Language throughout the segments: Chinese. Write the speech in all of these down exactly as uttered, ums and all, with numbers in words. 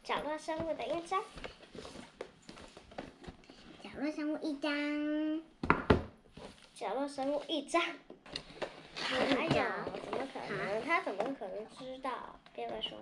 角落生物的印章， 角落生物一张， 角落生物一张。还有，怎么可能？他怎么可能知道？别乱说。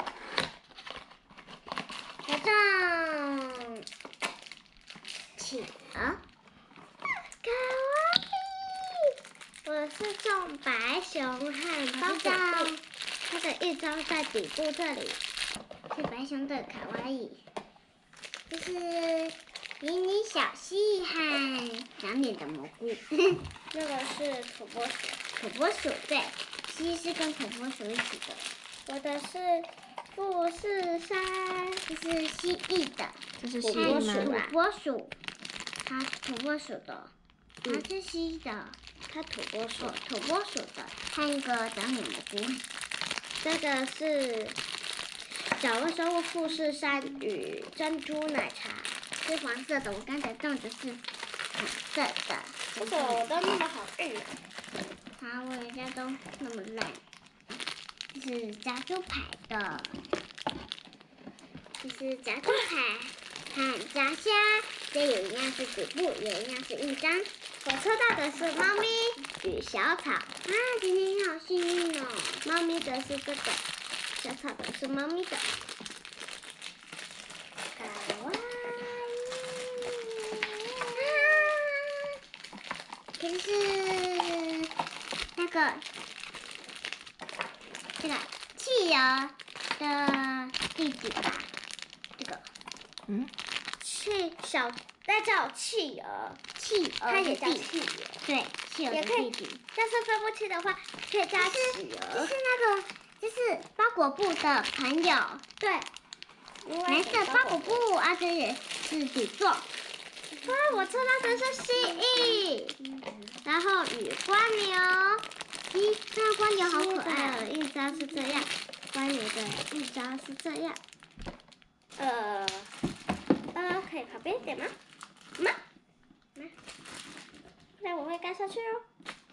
小张，企鹅， 卡哇伊！我是种白熊和包道子，它的一张在底部这里。 是白熊的卡哇伊，这是迷你小蜥和长脸的蘑菇。 那个是土拨鼠， 土拨鼠对，蜥是跟土拨鼠一起的。 我的是富士山， 这是蜥蜴的， 这是土蜥蜴拨鼠吗？ 土拨鼠，它土拨鼠的，它是蜥的， 它土拨鼠哦，，土拨鼠的，和一个长脸蘑菇。 这个是角落生物富士山与珍珠奶茶。 是黄色的，我刚才种的是红色的。 这个我都弄得好硬啊！ 好，我人家都那么烂。这是炸猪排的，这是炸猪排和炸虾，这有一样是底部，有一样是印章。 我抽到的是猫咪与小草， 啊，今天你好幸运哦！ 猫咪的是这个，小草的是猫咪的。卡哇啊，这个是那个这个汽油的弟弟吧？这个嗯， 汽小，那叫企鹅， 汽油它也的弟弟， 叫企鹅。 对，汽油的也可以弟弟。 要是分不清的话，可以加企这鹅是。那个，这是包裹布的朋友， 对， 蓝色包裹布啊，这也是底座。 哇，我抽到的是蜥蜴，然后与蜗牛。 咦，这个蜗牛好可爱的哦！ 印章是这样，蜗牛的印章是这样。呃，呃，可以旁边一点吗？吗？吗？那我会盖上去哦。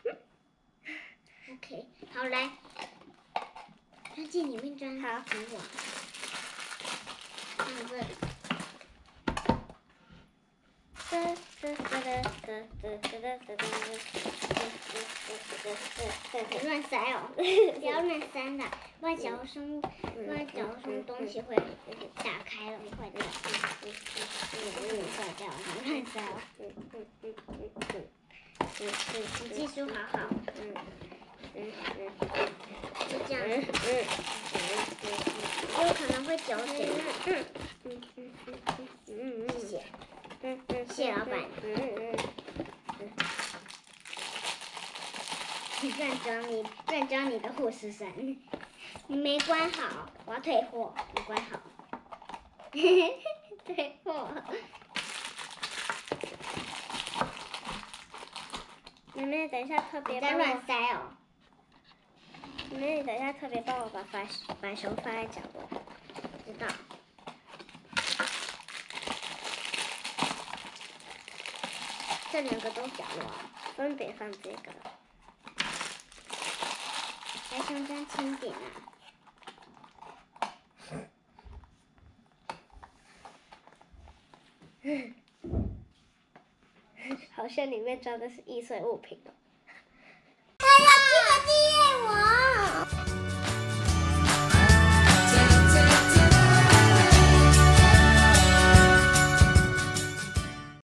OK，好来，钻进里面钻。 好等我。放这里。 哒哒哒哒哒哒哒哒哒哒。 乱塞哦，不要乱塞的，不然小生物，不然小生物东西会打开了，会掉， 嗯嗯坏掉了， 乱塞哦。 嗯嗯嗯嗯嗯嗯你技术好好， 嗯嗯嗯就这样嗯子， 嗯有可能会酒水。 嗯嗯嗯嗯嗯谢谢， 嗯嗯， 谢老板。 嗯嗯你乱装你乱装你的护士伞，你没关好，我要退货，你关好。退货。 妹妹，等一下特别你在帮我乱塞哦。 妹妹，等一下特别帮我把白白熊放在角落。 知道。这两个都角落， 分别放这个。 白熊装轻点啊。 好像里面装的是易碎物品哦。